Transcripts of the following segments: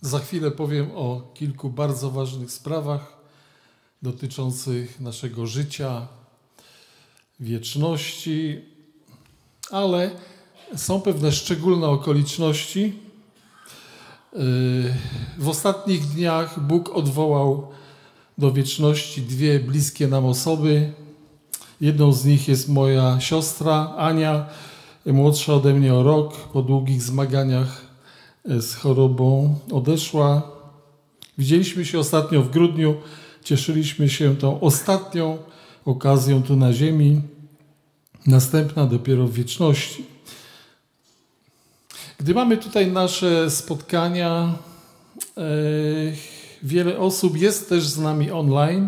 Za chwilę powiem o kilku bardzo ważnych sprawach dotyczących naszego życia, wieczności, ale są pewne szczególne okoliczności. W ostatnich dniach Bóg odwołał do wieczności dwie bliskie nam osoby. Jedną z nich jest moja siostra Ania, młodsza ode mnie o rok. Po długich zmaganiach z chorobą odeszła. Widzieliśmy się ostatnio w grudniu. Cieszyliśmy się tą ostatnią okazją tu na ziemi. Następna dopiero w wieczności. Gdy mamy tutaj nasze spotkania, wiele osób jest też z nami online.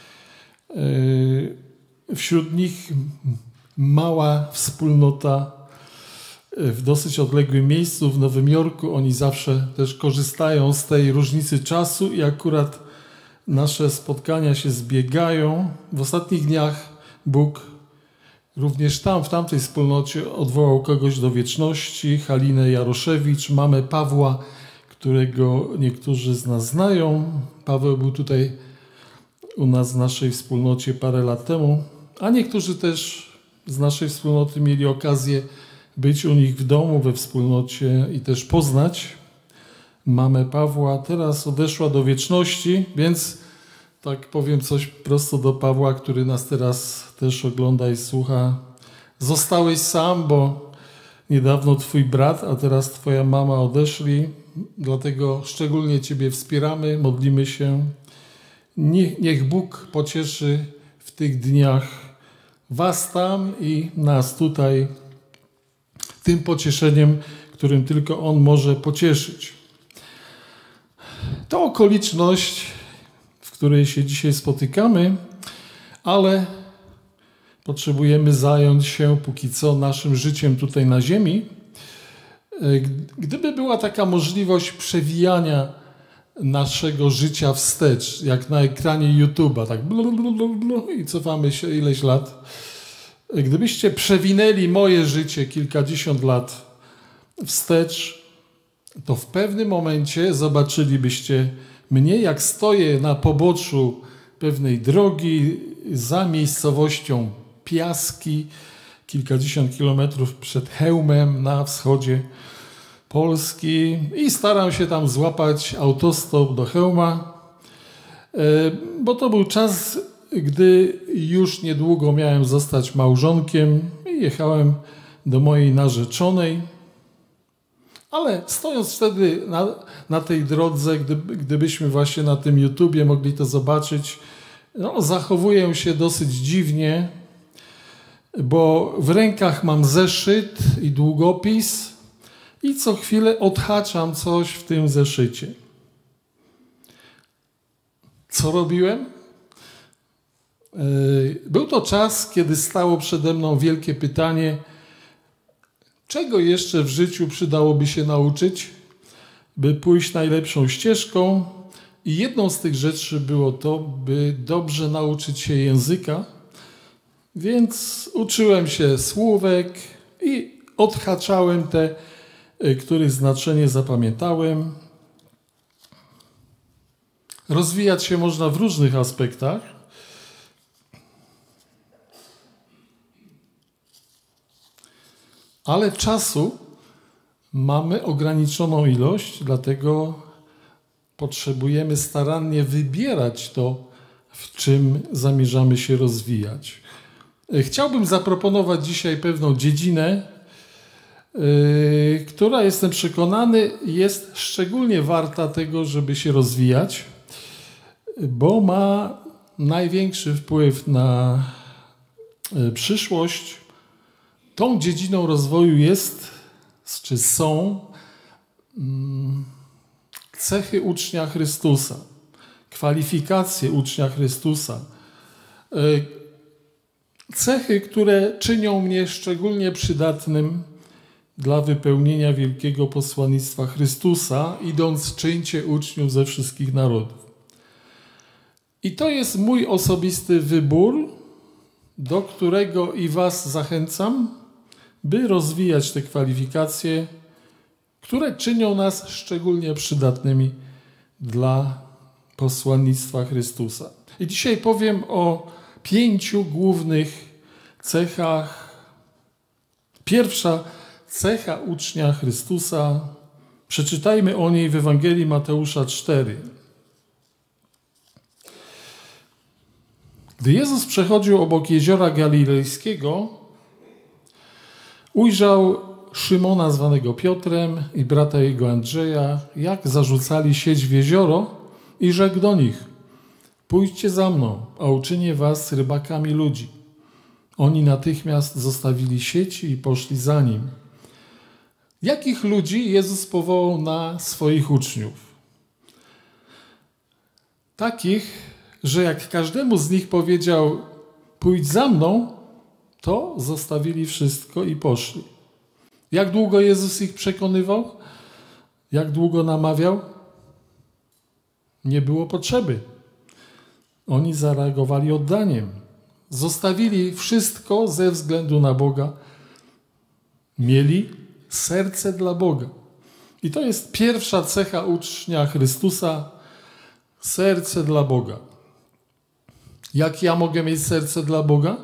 Wśród nich mała wspólnota w dosyć odległym miejscu, w Nowym Jorku. Oni zawsze też korzystają z tej różnicy czasu i akurat nasze spotkania się zbiegają. W ostatnich dniach Bóg również tam, w tamtej wspólnocie odwołał kogoś do wieczności, Halinę Jaroszewicz, mamę Pawła, którego niektórzy z nas znają. Paweł był tutaj u nas w naszej wspólnocie parę lat temu, a niektórzy też z naszej wspólnoty mieli okazję być u nich w domu, we wspólnocie i też poznać mamę Pawła. Teraz odeszła do wieczności, więc tak powiem coś prosto do Pawła, który nas teraz też ogląda i słucha. Zostałeś sam, bo niedawno twój brat, a teraz twoja mama odeszli, dlatego szczególnie ciebie wspieramy, modlimy się. Niech Bóg pocieszy w tych dniach was tam i nas tutaj tym pocieszeniem, którym tylko On może pocieszyć. To okoliczność, w której się dzisiaj spotykamy, ale potrzebujemy zająć się póki co naszym życiem tutaj na ziemi. Gdyby była taka możliwość przewijania naszego życia wstecz, jak na ekranie YouTube'a, tak i cofamy się ileś lat. Gdybyście przewinęli moje życie kilkadziesiąt lat wstecz, to w pewnym momencie zobaczylibyście mnie, jak stoję na poboczu pewnej drogi za miejscowością Piaski, kilkadziesiąt kilometrów przed Chełmem na wschodzie Polski i staram się tam złapać autostop do Chełma, bo to był czas, gdy już niedługo miałem zostać małżonkiem i jechałem do mojej narzeczonej. Ale stojąc wtedy na tej drodze, gdybyśmy właśnie na tym YouTubie mogli to zobaczyć, zachowuję się dosyć dziwnie, bo w rękach mam zeszyt i długopis i co chwilę odhaczam coś w tym zeszycie. Co robiłem? Był to czas, kiedy stało przede mną wielkie pytanie, czego jeszcze w życiu przydałoby się nauczyć, by pójść najlepszą ścieżką. I jedną z tych rzeczy było to, by dobrze nauczyć się języka. Więc uczyłem się słówek i odhaczałem te, których znaczenie zapamiętałem. Rozwijać się można w różnych aspektach. Ale czasu mamy ograniczoną ilość, dlatego potrzebujemy starannie wybierać to, w czym zamierzamy się rozwijać. Chciałbym zaproponować dzisiaj pewną dziedzinę, która, jestem przekonany, jest szczególnie warta tego, żeby się rozwijać, bo ma największy wpływ na przyszłość. Tą dziedziną rozwoju są cechy ucznia Chrystusa, kwalifikacje ucznia Chrystusa. Cechy, które czynią mnie szczególnie przydatnym dla wypełnienia wielkiego posłannictwa Chrystusa, idąc czyńcie uczniów ze wszystkich narodów. I to jest mój osobisty wybór, do którego i was zachęcam, by rozwijać te kwalifikacje, które czynią nas szczególnie przydatnymi dla posłannictwa Chrystusa. I dzisiaj powiem o 5 głównych cechach. Pierwsza cecha ucznia Chrystusa. Przeczytajmy o niej w Ewangelii Mateusza 4. Gdy Jezus przechodził obok jeziora Galilejskiego, ujrzał Szymona zwanego Piotrem i brata jego Andrzeja, jak zarzucali sieć w jezioro i rzekł do nich: pójdźcie za mną, a uczynię was rybakami ludzi. Oni natychmiast zostawili sieci i poszli za nim. Jakich ludzi Jezus powołał na swoich uczniów? Takich, że jak każdemu z nich powiedział: pójdź za mną, to zostawili wszystko i poszli. Jak długo Jezus ich przekonywał? Jak długo namawiał? Nie było potrzeby. Oni zareagowali oddaniem. Zostawili wszystko ze względu na Boga. Mieli serce dla Boga. I to jest pierwsza cecha ucznia Chrystusa. Serce dla Boga. Jak ja mogę mieć serce dla Boga?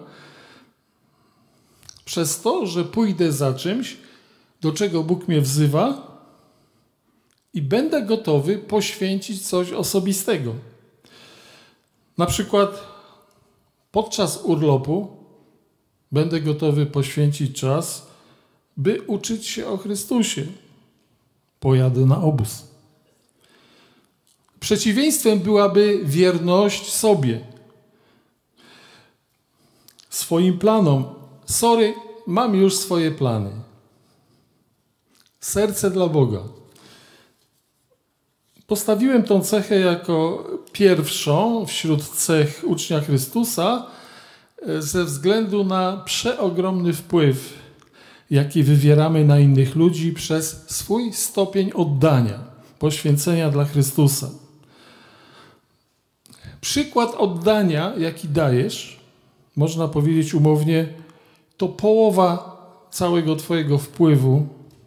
Przez to, że pójdę za czymś, do czego Bóg mnie wzywa i będę gotowy poświęcić coś osobistego. Na przykład podczas urlopu będę gotowy poświęcić czas, by uczyć się o Chrystusie. Pojadę na obóz. Przeciwieństwem byłaby wierność sobie, swoim planom. Sorry, mam już swoje plany. Serce dla Boga. Postawiłem tą cechę jako pierwszą wśród cech ucznia Chrystusa ze względu na przeogromny wpływ, jaki wywieramy na innych ludzi przez swój stopień oddania, poświęcenia dla Chrystusa. Przykład oddania, jaki dajesz, można powiedzieć umownie, to połowa całego twojego wpływu.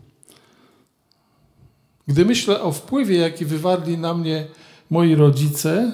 Gdy myślę o wpływie, jaki wywarli na mnie moi rodzice,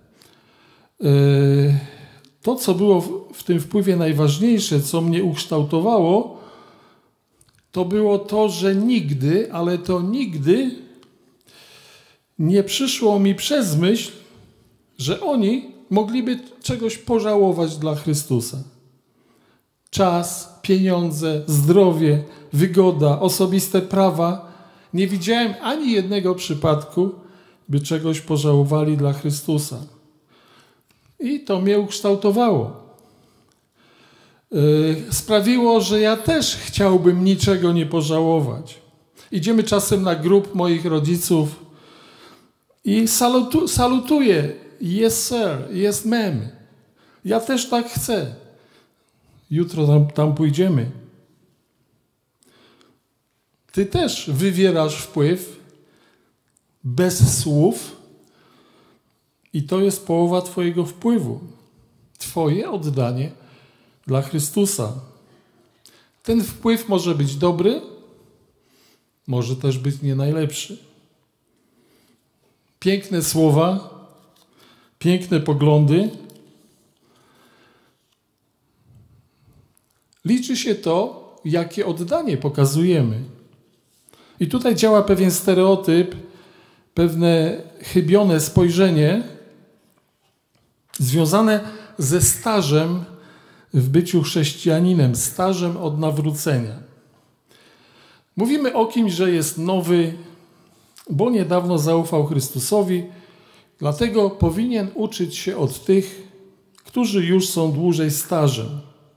to, co było w tym wpływie najważniejsze, co mnie ukształtowało, to było to, że nigdy, ale to nigdy nie przyszło mi przez myśl, że oni mogliby czegoś pożałować dla Chrystusa. Czas, pieniądze, zdrowie, wygoda, osobiste prawa. Nie widziałem ani jednego przypadku, by czegoś pożałowali dla Chrystusa. I to mnie ukształtowało. Sprawiło, że ja też chciałbym niczego nie pożałować. Idziemy czasem na grób moich rodziców i salutuję. Yes, sir. Yes, ma'am. Ja też tak chcę. Jutro tam pójdziemy. Ty też wywierasz wpływ bez słów i to jest połowa twojego wpływu. Twoje oddanie dla Chrystusa. Ten wpływ może być dobry, może też być nie najlepszy. Piękne słowa, piękne poglądy. Liczy się to, jakie oddanie pokazujemy. I tutaj działa pewien stereotyp, pewne chybione spojrzenie związane ze stażem w byciu chrześcijaninem, stażem od nawrócenia. Mówimy o kimś, że jest nowy, bo niedawno zaufał Chrystusowi, dlatego powinien uczyć się od tych, którzy już są dłużej stażem.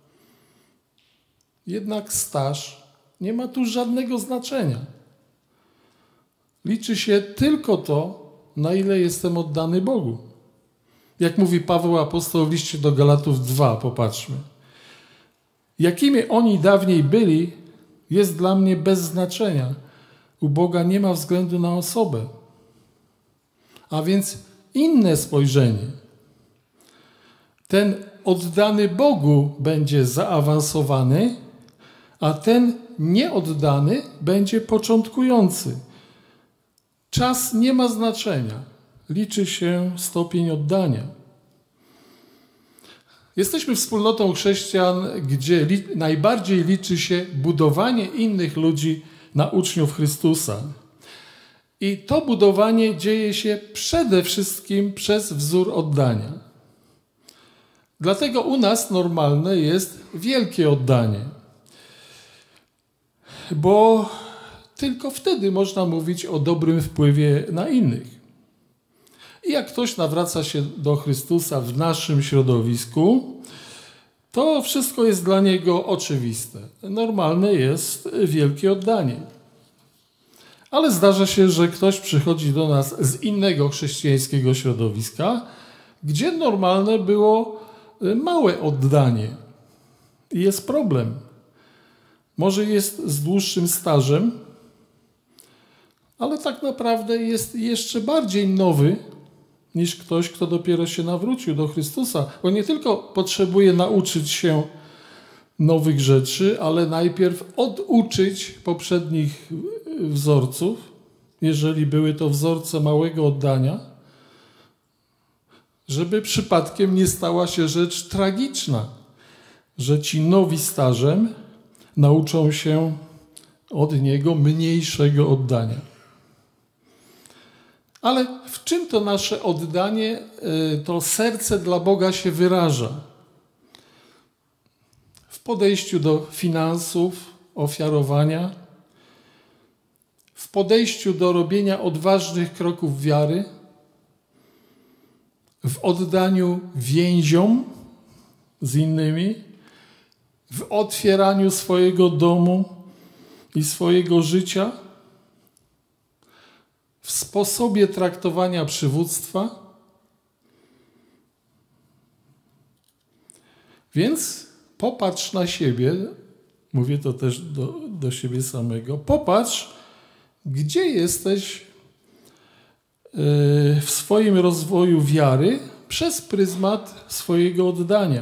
Jednak staż nie ma tu żadnego znaczenia. Liczy się tylko to, na ile jestem oddany Bogu. Jak mówi Paweł apostoł w liście do Galatów 2, popatrzmy. Jakimi oni dawniej byli, jest dla mnie bez znaczenia. U Boga nie ma względu na osobę. A więc inne spojrzenie. Ten oddany Bogu będzie zaawansowany, a ten nieoddany będzie początkujący. Czas nie ma znaczenia. liczy się stopień oddania. Jesteśmy wspólnotą chrześcijan, gdzie najbardziej liczy się budowanie innych ludzi na uczniów Chrystusa. I to budowanie dzieje się przede wszystkim przez wzór oddania. Dlatego u nas normalne jest wielkie oddanie. Bo tylko wtedy można mówić o dobrym wpływie na innych. I jak ktoś nawraca się do Chrystusa w naszym środowisku, to wszystko jest dla niego oczywiste. Normalne jest wielkie oddanie. Ale zdarza się, że ktoś przychodzi do nas z innego chrześcijańskiego środowiska, gdzie normalne było małe oddanie. I jest problem. Może jest z dłuższym stażem, ale tak naprawdę jest jeszcze bardziej nowy niż ktoś, kto dopiero się nawrócił do Chrystusa. Bo nie tylko potrzebuje nauczyć się nowych rzeczy, ale najpierw oduczyć poprzednich wzorców, jeżeli były to wzorce małego oddania, żeby przypadkiem nie stała się rzecz tragiczna, że ci nowi stażem nauczą się od niego mniejszego oddania. Ale w czym to nasze oddanie, to serce dla Boga się wyraża? W podejściu do finansów, ofiarowania, w podejściu do robienia odważnych kroków wiary, w oddaniu więziom z innymi, w otwieraniu swojego domu i swojego życia, w sposobie traktowania przywództwa. Więc popatrz na siebie, mówię to też do siebie samego, popatrz, gdzie jesteś w swoim rozwoju wiary przez pryzmat swojego oddania.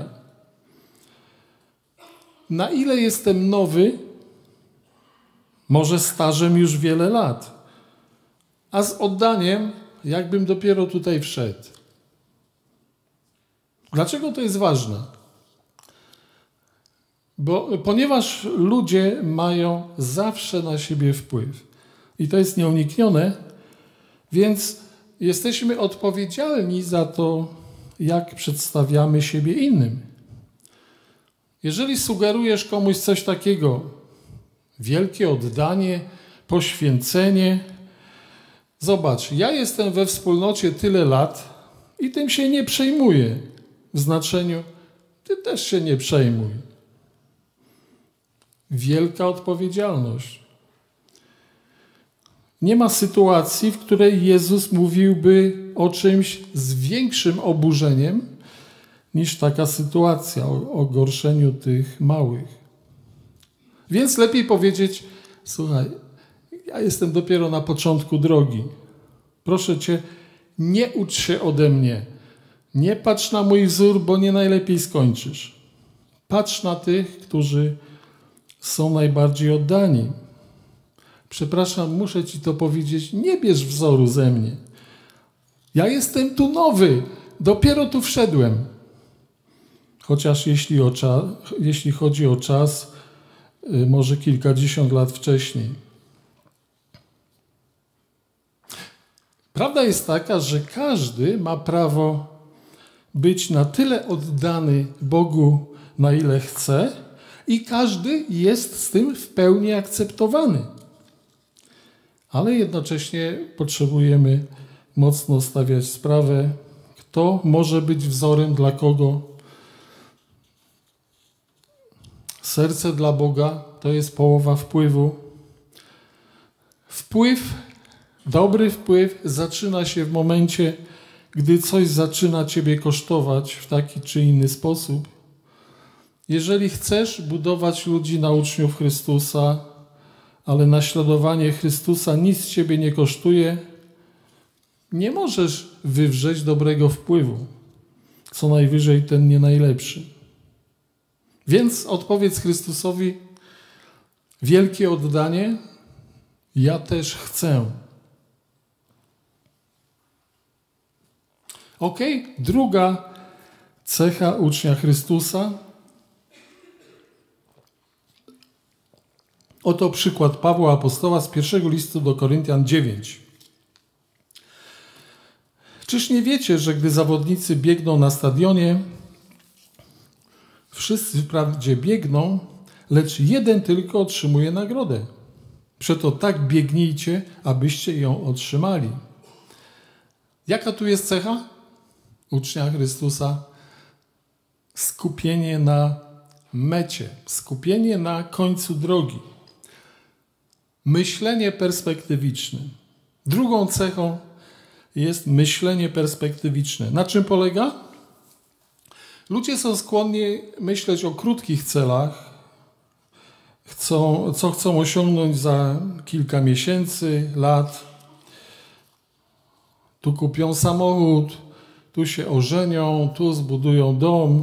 Na ile jestem nowy, może stażem już wiele lat, a z oddaniem jakbym dopiero tutaj wszedł. Dlaczego to jest ważne? Ponieważ ludzie mają zawsze na siebie wpływ. I to jest nieuniknione, więc jesteśmy odpowiedzialni za to, jak przedstawiamy siebie innym. Jeżeli sugerujesz komuś coś takiego, wielkie oddanie, poświęcenie, zobacz, ja jestem we wspólnocie tyle lat i tym się nie przejmuję. W znaczeniu, ty też się nie przejmuj. Wielka odpowiedzialność. Nie ma sytuacji, w której Jezus mówiłby o czymś z większym oburzeniem niż taka sytuacja o gorszeniu tych małych. Więc lepiej powiedzieć, słuchaj, ja jestem dopiero na początku drogi. Proszę cię, nie ucz się ode mnie. Nie patrz na mój wzór, bo nie najlepiej skończysz. Patrz na tych, którzy są najbardziej oddani. Przepraszam, muszę ci to powiedzieć, nie bierz wzoru ze mnie. Ja jestem tu nowy, dopiero tu wszedłem. Chociaż jeśli chodzi o czas, może kilkadziesiąt lat wcześniej. Prawda jest taka, że każdy ma prawo być na tyle oddany Bogu, na ile chce, i każdy jest z tym w pełni akceptowany. Ale jednocześnie potrzebujemy mocno stawiać sprawę, kto może być wzorem dla kogo. Serce dla Boga to jest połowa wpływu. Dobry wpływ zaczyna się w momencie, gdy coś zaczyna ciebie kosztować w taki czy inny sposób. Jeżeli chcesz budować ludzi na uczniów Chrystusa, ale naśladowanie Chrystusa nic ciebie nie kosztuje, nie możesz wywrzeć dobrego wpływu, co najwyżej ten nie najlepszy. Więc odpowiedz Chrystusowi, wielkie oddanie, ja też chcę. Ok? Druga cecha ucznia Chrystusa. Oto przykład Pawła Apostoła z pierwszego listu do Koryntian 9. Czyż nie wiecie, że gdy zawodnicy biegną na stadionie, wszyscy wprawdzie biegną, lecz jeden tylko otrzymuje nagrodę. Przeto tak biegnijcie, abyście ją otrzymali. Jaka tu jest cecha ucznia Chrystusa? Skupienie na mecie, skupienie na końcu drogi. Myślenie perspektywiczne. Drugą cechą jest myślenie perspektywiczne. Na czym polega? Ludzie są skłonni myśleć o krótkich celach, co chcą osiągnąć za kilka miesięcy, lat. Tu kupią samochód, tu się ożenią, tu zbudują dom.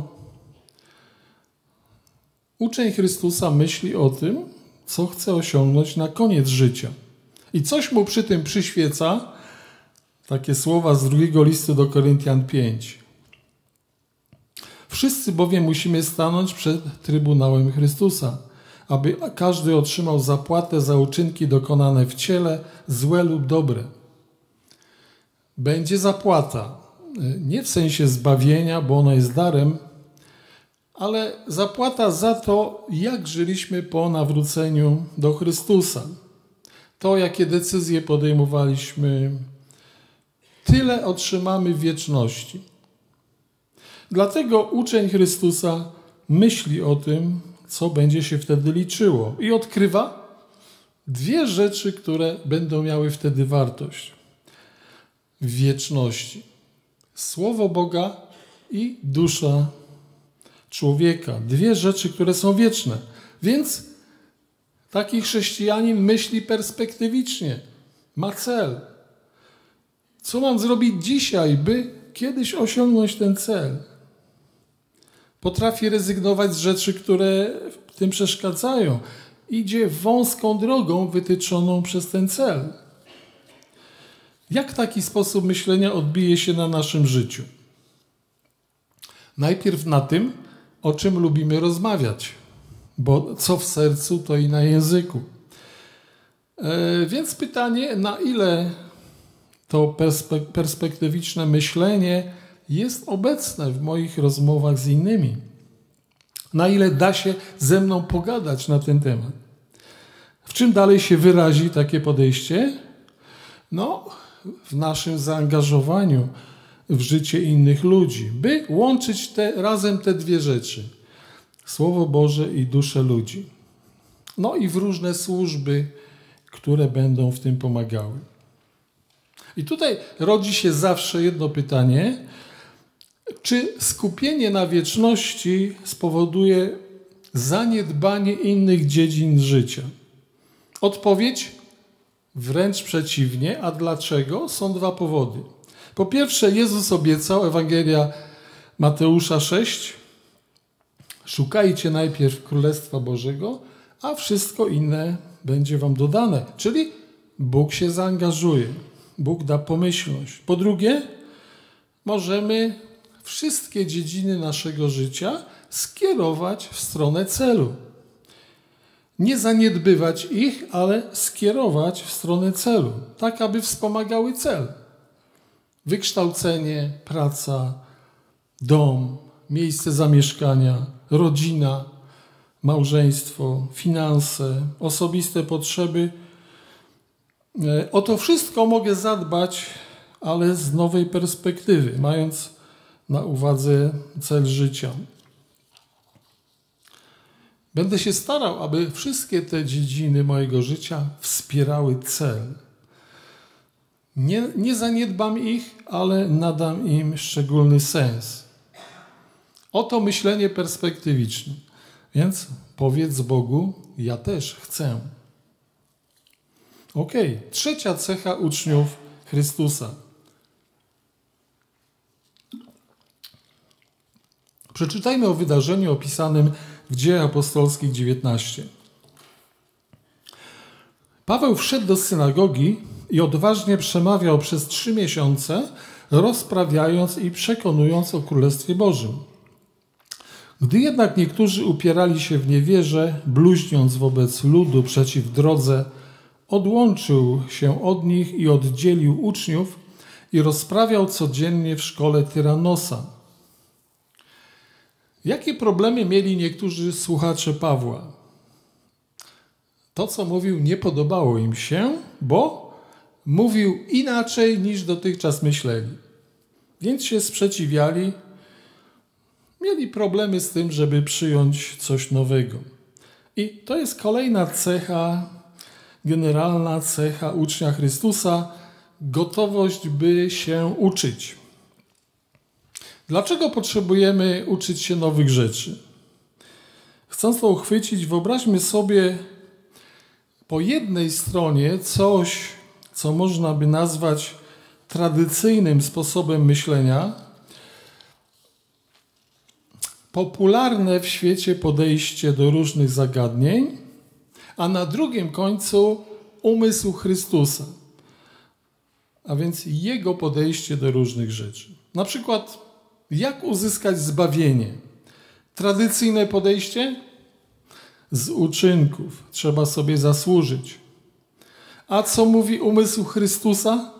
Uczeń Chrystusa myśli o tym, co chce osiągnąć na koniec życia. I coś mu przy tym przyświeca, takie słowa z drugiego listu do Koryntian 5. Wszyscy bowiem musimy stanąć przed Trybunałem Chrystusa, aby każdy otrzymał zapłatę za uczynki dokonane w ciele, złe lub dobre. Będzie zapłata, nie w sensie zbawienia, bo ona jest darem, ale zapłata za to, jak żyliśmy po nawróceniu do Chrystusa. To, jakie decyzje podejmowaliśmy, tyle otrzymamy w wieczności. Dlatego uczeń Chrystusa myśli o tym, co będzie się wtedy liczyło i odkrywa dwie rzeczy, które będą miały wtedy wartość w wieczności. Słowo Boga i dusza człowieka. Dwie rzeczy, które są wieczne. Więc taki chrześcijanin myśli perspektywicznie. Ma cel. Co mam zrobić dzisiaj, by kiedyś osiągnąć ten cel? Potrafi rezygnować z rzeczy, które w tym przeszkadzają. Idzie wąską drogą wytyczoną przez ten cel. Jak taki sposób myślenia odbije się na naszym życiu? Najpierw na tym, o czym lubimy rozmawiać, bo co w sercu, to i na języku. Więc pytanie, na ile to perspektywiczne myślenie jest obecne w moich rozmowach z innymi? Na ile da się ze mną pogadać na ten temat? W czym dalej się wyrazi takie podejście? No, w naszym zaangażowaniu w życie innych ludzi, by łączyć razem te dwie rzeczy. Słowo Boże i duszę ludzi. No i w różne służby, które będą w tym pomagały. I tutaj rodzi się zawsze jedno pytanie, czy skupienie na wieczności spowoduje zaniedbanie innych dziedzin życia? Odpowiedź wręcz przeciwnie. A dlaczego? Są dwa powody. Po pierwsze, Jezus obiecał, Ewangelia Mateusza 6, szukajcie najpierw Królestwa Bożego, a wszystko inne będzie wam dodane. Czyli Bóg się zaangażuje. Bóg da pomyślność. Po drugie, możemy wszystkie dziedziny naszego życia skierować w stronę celu. Nie zaniedbywać ich, ale skierować w stronę celu, tak aby wspomagały cel. Wykształcenie, praca, dom, miejsce zamieszkania, rodzina, małżeństwo, finanse, osobiste potrzeby. O to wszystko mogę zadbać, ale z nowej perspektywy, mając na uwadze cel życia. Będę się starał, aby wszystkie te dziedziny mojego życia wspierały cel. Nie zaniedbam ich, ale nadam im szczególny sens. Oto myślenie perspektywiczne. Więc powiedz Bogu, ja też chcę. Trzecia cecha uczniów Chrystusa. Przeczytajmy o wydarzeniu opisanym w Dziejach Apostolskich 19. Paweł wszedł do synagogi i odważnie przemawiał przez 3 miesiące, rozprawiając i przekonując o Królestwie Bożym. Gdy jednak niektórzy upierali się w niewierze, bluźniąc wobec ludu przeciw drodze, odłączył się od nich i oddzielił uczniów i rozprawiał codziennie w szkole Tyranosa. Jakie problemy mieli niektórzy słuchacze Pawła? To, co mówił, nie podobało im się, bo mówił inaczej niż dotychczas myśleli. Więc się sprzeciwiali, mieli problemy z tym, żeby przyjąć coś nowego. I to jest kolejna cecha, generalna cecha ucznia Chrystusa, gotowość, by się uczyć. Dlaczego potrzebujemy uczyć się nowych rzeczy? Chcąc to uchwycić, wyobraźmy sobie po jednej stronie coś, co można by nazwać tradycyjnym sposobem myślenia, popularne w świecie podejście do różnych zagadnień, a na drugim końcu umysł Chrystusa, a więc Jego podejście do różnych rzeczy. Na przykład, jak uzyskać zbawienie? Tradycyjne podejście? Z uczynków. Trzeba sobie zasłużyć. A co mówi umysł Chrystusa?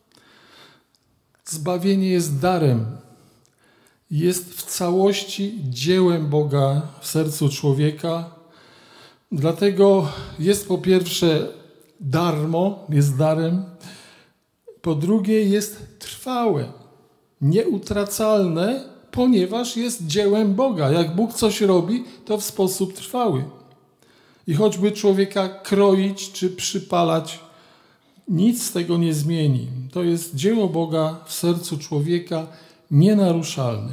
Zbawienie jest darem. Jest w całości dziełem Boga w sercu człowieka. Dlatego jest po pierwsze darmo, jest darem. Po drugie jest trwałe, nieutracalne, ponieważ jest dziełem Boga. Jak Bóg coś robi, to w sposób trwały. I choćby człowieka kroić czy przypalać, nic z tego nie zmieni. To jest dzieło Boga w sercu człowieka, nienaruszalne.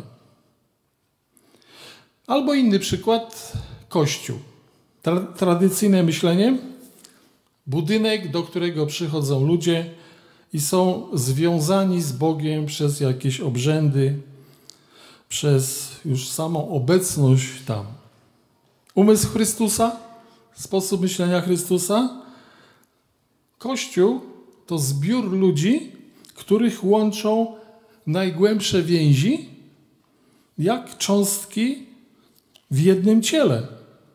Albo inny przykład, Kościół. Tradycyjne myślenie, budynek, do którego przychodzą ludzie i są związani z Bogiem przez jakieś obrzędy, przez już samą obecność tam. Umysł Chrystusa, sposób myślenia Chrystusa. Kościół to zbiór ludzi, których łączą najgłębsze więzi, jak cząstki w jednym ciele.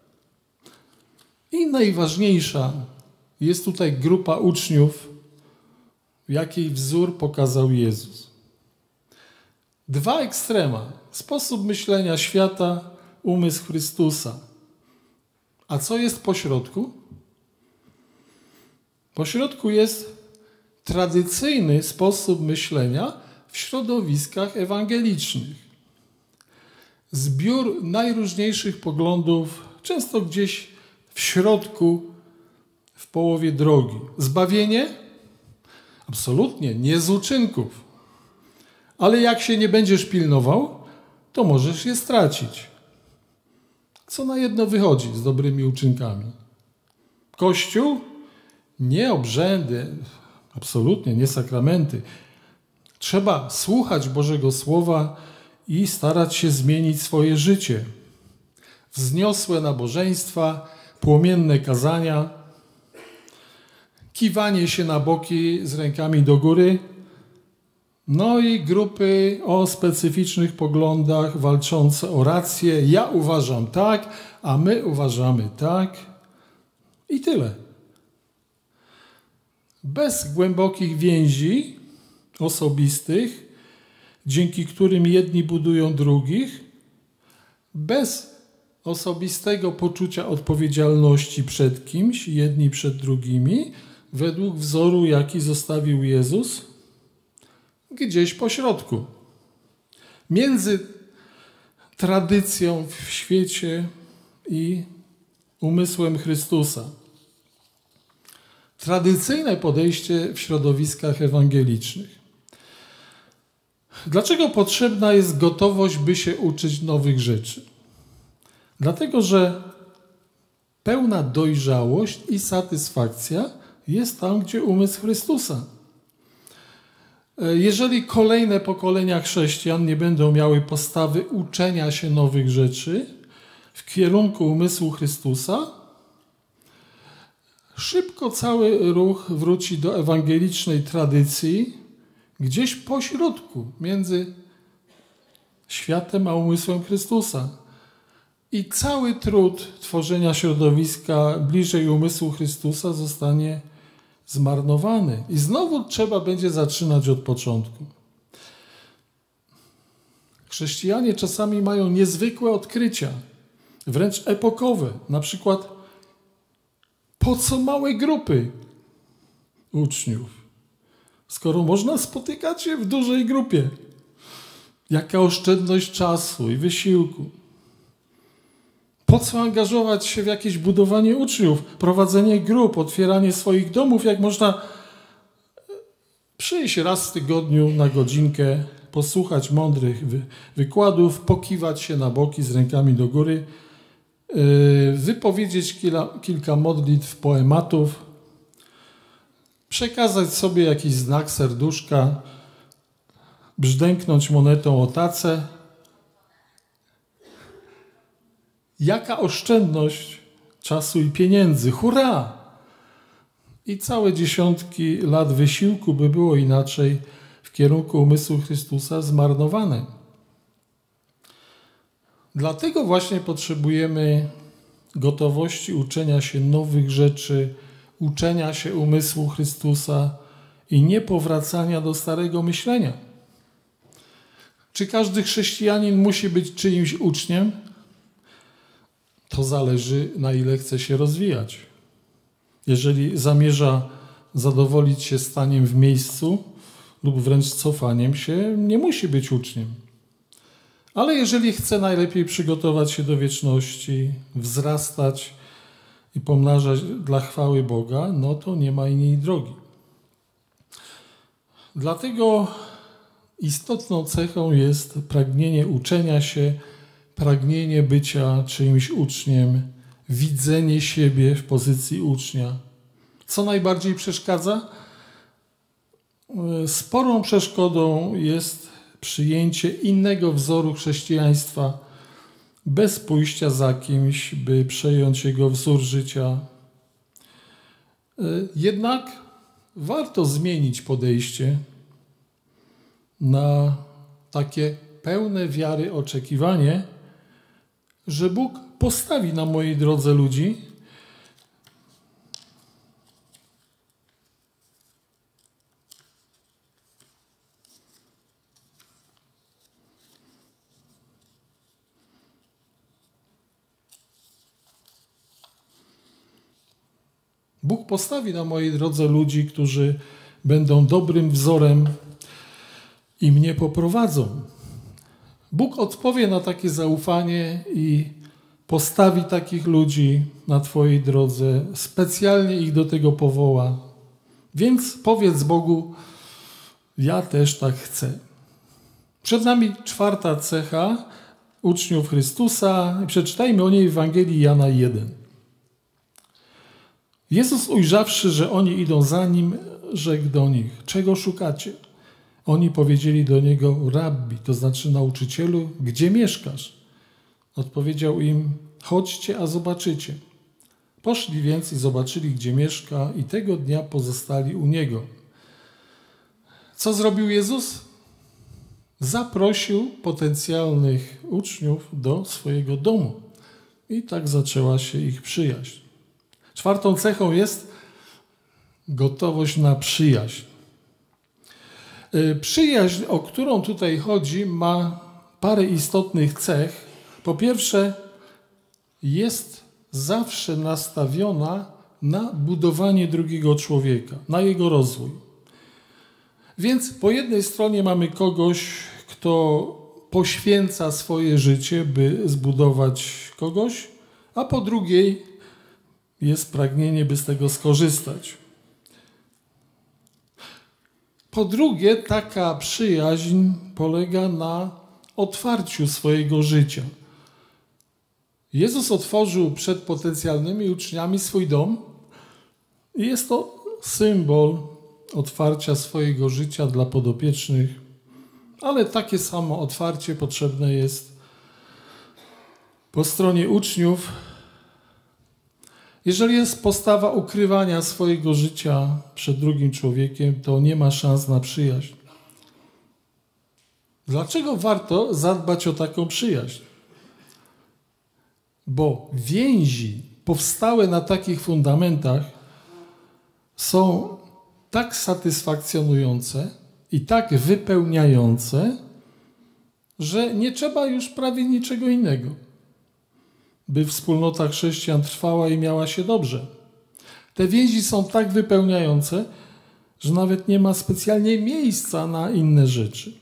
I najważniejsza jest tutaj grupa uczniów, jakiej wzór pokazał Jezus. Dwa ekstrema. Sposób myślenia świata, umysł Chrystusa. A co jest pośrodku? Pośrodku jest tradycyjny sposób myślenia w środowiskach ewangelicznych. Zbiór najróżniejszych poglądów, często gdzieś w środku, w połowie drogi. Zbawienie? Absolutnie, nie z uczynków. Ale jak się nie będziesz pilnował, to możesz je stracić. Co na jedno wychodzi z dobrymi uczynkami? Kościół? Nie obrzędy, absolutnie nie sakramenty. Trzeba słuchać Bożego Słowa i starać się zmienić swoje życie. Wzniosłe nabożeństwa, płomienne kazania, kiwanie się na boki z rękami do góry, no i grupy o specyficznych poglądach walczące o rację. Ja uważam tak, a my uważamy tak i tyle. Bez głębokich więzi osobistych, dzięki którym jedni budują drugich, bez osobistego poczucia odpowiedzialności przed kimś, jedni przed drugimi, według wzoru, jaki zostawił Jezus, gdzieś po środku. Między tradycją w świecie i umysłem Chrystusa. Tradycyjne podejście w środowiskach ewangelicznych. Dlaczego potrzebna jest gotowość, by się uczyć nowych rzeczy? Dlatego, że pełna dojrzałość i satysfakcja jest tam, gdzie umysł Chrystusa. Jeżeli kolejne pokolenia chrześcijan nie będą miały postawy uczenia się nowych rzeczy w kierunku umysłu Chrystusa, szybko cały ruch wróci do ewangelicznej tradycji, gdzieś pośrodku między światem a umysłem Chrystusa. I cały trud tworzenia środowiska bliżej umysłu Chrystusa zostanie zmarnowany. I znowu trzeba będzie zaczynać od początku. Chrześcijanie czasami mają niezwykłe odkrycia, wręcz epokowe. Na przykład, po co małe grupy uczniów, skoro można spotykać się w dużej grupie? Jaka oszczędność czasu i wysiłku. Po co angażować się w jakieś budowanie uczniów, prowadzenie grup, otwieranie swoich domów, jak można przyjść raz w tygodniu na godzinkę, posłuchać mądrych wykładów, pokiwać się na boki z rękami do góry, wypowiedzieć kilka modlitw, poematów, przekazać sobie jakiś znak serduszka, brzdęknąć monetą o tacę. Jaka oszczędność czasu i pieniędzy. Hurra! I całe dziesiątki lat wysiłku by było inaczej w kierunku umysłu Chrystusa zmarnowane. Dlatego właśnie potrzebujemy gotowości uczenia się nowych rzeczy, uczenia się umysłu Chrystusa i niepowracania do starego myślenia. Czy każdy chrześcijanin musi być czyimś uczniem? To zależy, na ile chce się rozwijać. Jeżeli zamierza zadowolić się staniem w miejscu lub wręcz cofaniem się, nie musi być uczniem. Ale jeżeli chce najlepiej przygotować się do wieczności, wzrastać i pomnażać dla chwały Boga, no to nie ma innej drogi. Dlatego istotną cechą jest pragnienie uczenia się, pragnienie bycia czyimś uczniem, widzenie siebie w pozycji ucznia. Co najbardziej przeszkadza? Sporą przeszkodą jest przyjęcie innego wzoru chrześcijaństwa bez pójścia za kimś, by przejąć jego wzór życia. Jednak warto zmienić podejście na takie pełne wiary oczekiwanie, że Bóg postawi na mojej drodze ludzi, Bóg postawi na mojej drodze ludzi, którzy będą dobrym wzorem i mnie poprowadzą. Bóg odpowie na takie zaufanie i postawi takich ludzi na Twojej drodze, specjalnie ich do tego powoła. Więc powiedz Bogu, ja też tak chcę. Przed nami czwarta cecha uczniów Chrystusa. Przeczytajmy o niej w Ewangelii Jana 1. Jezus ujrzawszy, że oni idą za Nim, rzekł do nich, czego szukacie? Oni powiedzieli do Niego, rabbi, to znaczy nauczycielu, gdzie mieszkasz? Odpowiedział im, chodźcie, a zobaczycie. Poszli więc i zobaczyli, gdzie mieszka i tego dnia pozostali u Niego. Co zrobił Jezus? Zaprosił potencjalnych uczniów do swojego domu. I tak zaczęła się ich przyjaźń. Czwartą cechą jest gotowość na przyjaźń. Przyjaźń, o którą tutaj chodzi, ma parę istotnych cech. Po pierwsze, jest zawsze nastawiona na budowanie drugiego człowieka, na jego rozwój. Więc po jednej stronie mamy kogoś, kto poświęca swoje życie, by zbudować kogoś, a po drugiej jest pragnienie, by z tego skorzystać. Po drugie, taka przyjaźń polega na otwarciu swojego życia. Jezus otworzył przed potencjalnymi uczniami swój dom i jest to symbol otwarcia swojego życia dla podopiecznych, ale takie samo otwarcie potrzebne jest po stronie uczniów. Jeżeli jest postawa ukrywania swojego życia przed drugim człowiekiem, to nie ma szans na przyjaźń. Dlaczego warto zadbać o taką przyjaźń? Bo więzi powstałe na takich fundamentach są tak satysfakcjonujące i tak wypełniające, że nie trzeba już prawie niczego innego, by wspólnota chrześcijan trwała i miała się dobrze. Te więzi są tak wypełniające, że nawet nie ma specjalnie miejsca na inne rzeczy.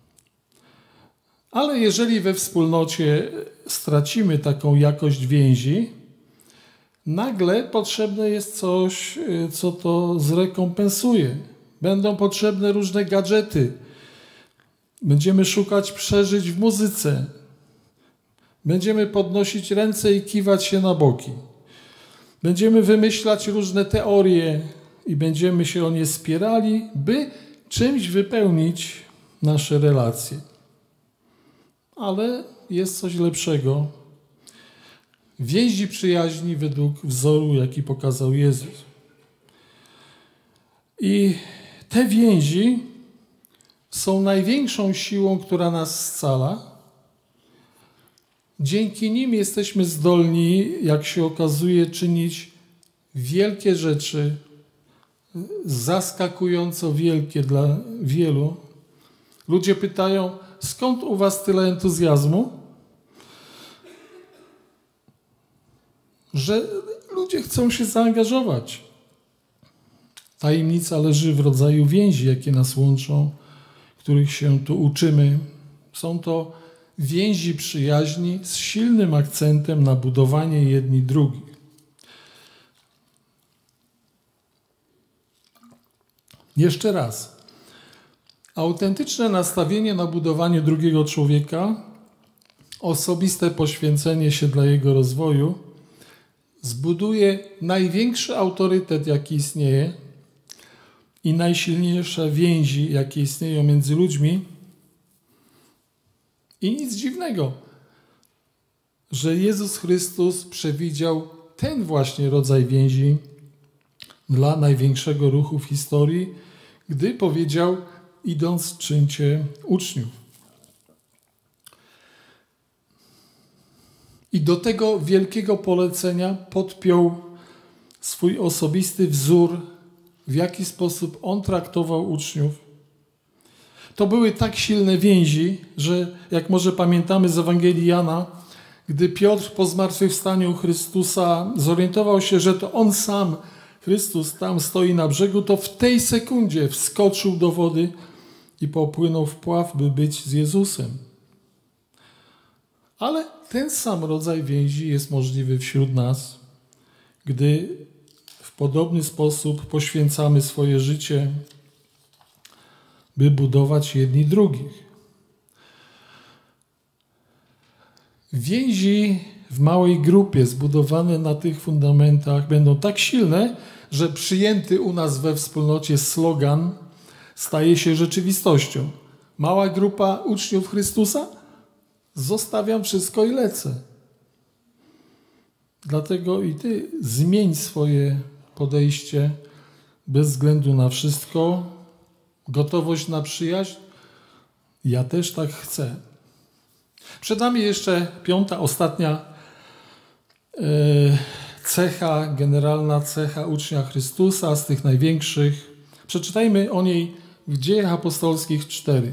Ale jeżeli we wspólnocie stracimy taką jakość więzi, nagle potrzebne jest coś, co to zrekompensuje. Będą potrzebne różne gadżety. Będziemy szukać przeżyć w muzyce. Będziemy podnosić ręce i kiwać się na boki. Będziemy wymyślać różne teorie i będziemy się o nie spierali, by czymś wypełnić nasze relacje. Ale jest coś lepszego. Więzi przyjaźni według wzoru, jaki pokazał Jezus. I te więzi są największą siłą, która nas scala. Dzięki nim jesteśmy zdolni, jak się okazuje, czynić wielkie rzeczy, zaskakująco wielkie dla wielu. Ludzie pytają, skąd u was tyle entuzjazmu? Że ludzie chcą się zaangażować. Tajemnica leży w rodzaju więzi, jakie nas łączą, których się tu uczymy. Są to więzi przyjaźni z silnym akcentem na budowanie jedni drugich. Jeszcze raz. Autentyczne nastawienie na budowanie drugiego człowieka, osobiste poświęcenie się dla jego rozwoju zbuduje największy autorytet, jaki istnieje i najsilniejsze więzi, jakie istnieją między ludźmi. I nic dziwnego, że Jezus Chrystus przewidział ten właśnie rodzaj więzi dla największego ruchu w historii, gdy powiedział, idąc czyńcie uczniów. I do tego wielkiego polecenia podpiął swój osobisty wzór, w jaki sposób on traktował uczniów. To były tak silne więzi, że jak może pamiętamy z Ewangelii Jana, gdy Piotr po zmartwychwstaniu Chrystusa zorientował się, że to on sam, Chrystus, tam stoi na brzegu, to w tej sekundzie wskoczył do wody i popłynął w pław, by być z Jezusem. Ale ten sam rodzaj więzi jest możliwy wśród nas, gdy w podobny sposób poświęcamy swoje życie, by budować jedni drugich. Więzi w małej grupie zbudowane na tych fundamentach będą tak silne, że przyjęty u nas we wspólnocie slogan staje się rzeczywistością. Mała grupa uczniów Chrystusa? Zostawiam wszystko i lecę. Dlatego i ty zmień swoje podejście bez względu na wszystko. Gotowość na przyjaźń? Ja też tak chcę. Przed nami jeszcze piąta, ostatnia cecha, generalna cecha ucznia Chrystusa, z tych największych. Przeczytajmy o niej w Dziejach Apostolskich 4.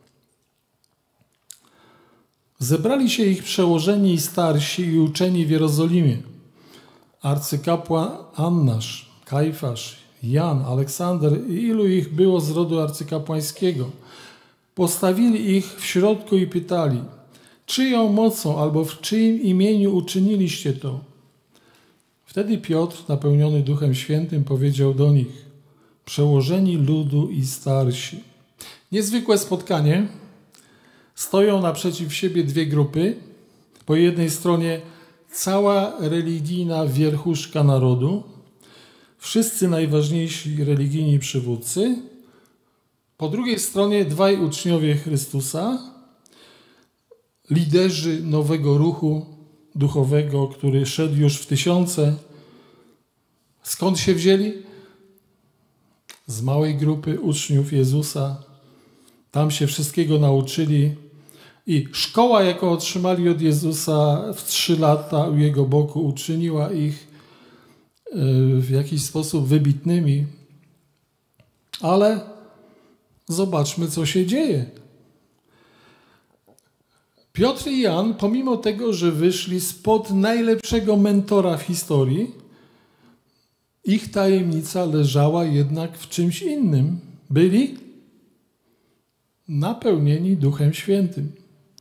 Zebrali się ich przełożeni i starsi i uczeni w Jerozolimie. Arcykapłan Annasz, Kajfasz, Jan, Aleksander i ilu ich było z rodu arcykapłańskiego. Postawili ich w środku i pytali, czyją mocą albo w czyim imieniu uczyniliście to? Wtedy Piotr, napełniony Duchem Świętym, powiedział do nich, przełożeni ludu i starsi. Niezwykłe spotkanie. Stoją naprzeciw siebie dwie grupy. Po jednej stronie cała religijna wierchuszka narodu, wszyscy najważniejsi religijni przywódcy. Po drugiej stronie dwaj uczniowie Chrystusa, liderzy nowego ruchu duchowego, który szedł już w tysiące. Skąd się wzięli? Z małej grupy uczniów Jezusa, Tam się wszystkiego nauczyli i szkoła, jaką otrzymali od Jezusa w 3 lata u Jego boku, uczyniła ich w jakiś sposób wybitnymi. Ale zobaczmy, co się dzieje. Piotr i Jan, pomimo tego, że wyszli spod najlepszego mentora w historii, ich tajemnica leżała jednak w czymś innym. Byli napełnieni Duchem Świętym.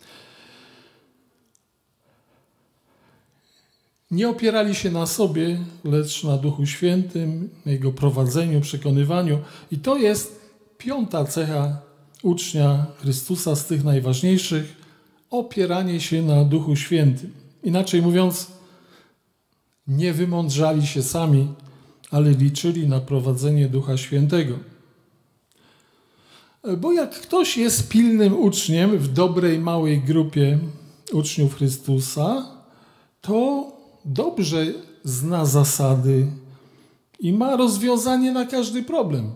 Nie opierali się na sobie, lecz na Duchu Świętym, Jego prowadzeniu, przekonywaniu. I to jest 5. cecha ucznia Chrystusa z tych najważniejszych. Opieranie się na Duchu Świętym. Inaczej mówiąc, nie wymądrzali się sami, ale liczyli na prowadzenie Ducha Świętego. Bo jak ktoś jest pilnym uczniem w dobrej, małej grupie uczniów Chrystusa, to dobrze zna zasady i ma rozwiązanie na każdy problem.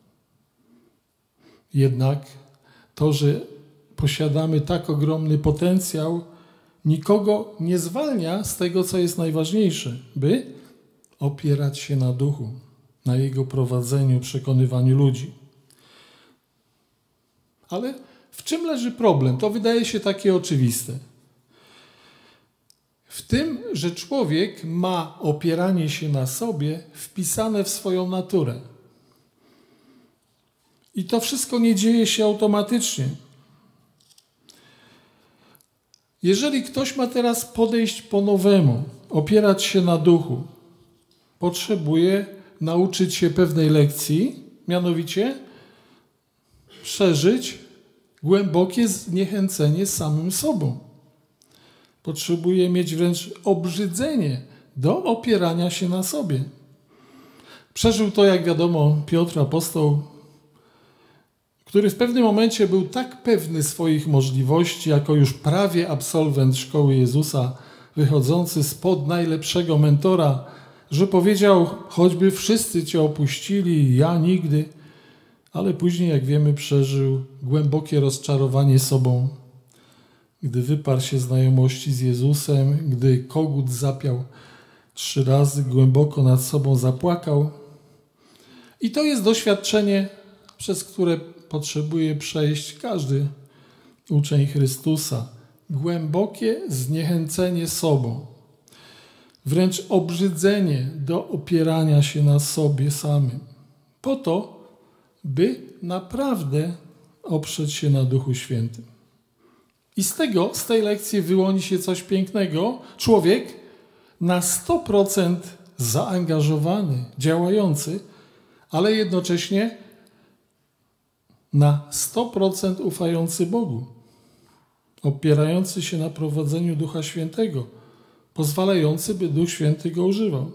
Jednak to, że posiadamy tak ogromny potencjał, nikogo nie zwalnia z tego, co jest najważniejsze, by opierać się na Duchu, na Jego prowadzeniu, przekonywaniu ludzi. Ale w czym leży problem? To wydaje się takie oczywiste. W tym, że człowiek ma opieranie się na sobie wpisane w swoją naturę. I to wszystko nie dzieje się automatycznie. Jeżeli ktoś ma teraz podejść po nowemu, opierać się na Duchu, potrzebuje nauczyć się pewnej lekcji, mianowicie przeżyć głębokie zniechęcenie samym sobą. Potrzebuje mieć wręcz obrzydzenie do opierania się na sobie. Przeżył to, jak wiadomo, Piotr, apostoł, który w pewnym momencie był tak pewny swoich możliwości, jako już prawie absolwent szkoły Jezusa, wychodzący spod najlepszego mentora, że powiedział, choćby wszyscy Cię opuścili, ja nigdy. Ale później, jak wiemy, przeżył głębokie rozczarowanie sobą, gdy wyparł się znajomości z Jezusem, gdy kogut zapiał 3 razy, głęboko nad sobą zapłakał. I to jest doświadczenie, przez które potrzebuje przejść każdy uczeń Chrystusa. Głębokie zniechęcenie sobą, wręcz obrzydzenie do opierania się na sobie samym. Po to, by naprawdę oprzeć się na Duchu Świętym. I z tej lekcji wyłoni się coś pięknego. Człowiek na 100% zaangażowany, działający, ale jednocześnie na 100% ufający Bogu, opierający się na prowadzeniu Ducha Świętego, pozwalający, by Duch Święty go używał.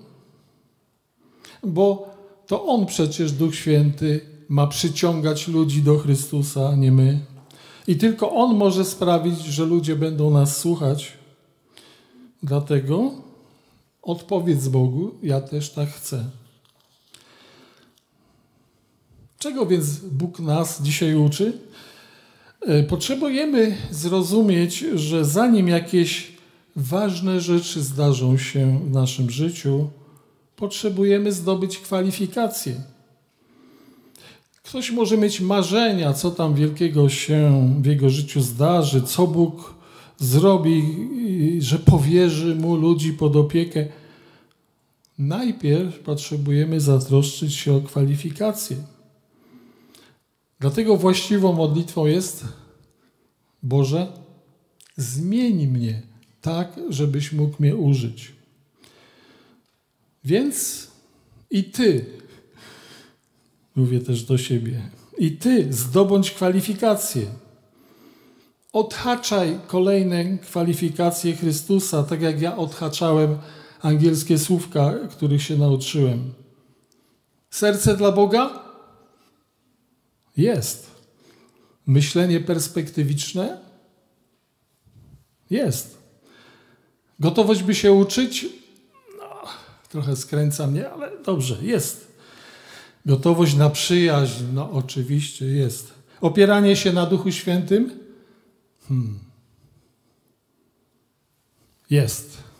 Bo to On przecież, Duch Święty, ma przyciągać ludzi do Chrystusa, a nie my. I tylko On może sprawić, że ludzie będą nas słuchać. Dlatego odpowiedz Bogu, ja też tak chcę. Czego więc Bóg nas dzisiaj uczy? Potrzebujemy zrozumieć, że zanim jakieś ważne rzeczy zdarzą się w naszym życiu, potrzebujemy zdobyć kwalifikacje. Ktoś może mieć marzenia, co tam wielkiego się w jego życiu zdarzy, co Bóg zrobi, że powierzy mu ludzi pod opiekę. Najpierw potrzebujemy zatroszczyć się o kwalifikacje. Dlatego właściwą modlitwą jest: Boże, zmień mnie tak, żebyś mógł mnie użyć. Więc i Ty, mówię też do siebie, i Ty zdobądź kwalifikacje. Odhaczaj kolejne kwalifikacje Chrystusa, tak jak ja odhaczałem angielskie słówka, których się nauczyłem. Serce dla Boga? Jest. Myślenie perspektywiczne? Jest. Gotowość, by się uczyć? No, trochę skręca mnie, ale dobrze, jest. Gotowość na przyjaźń? No oczywiście jest. Opieranie się na Duchu Świętym? Jest.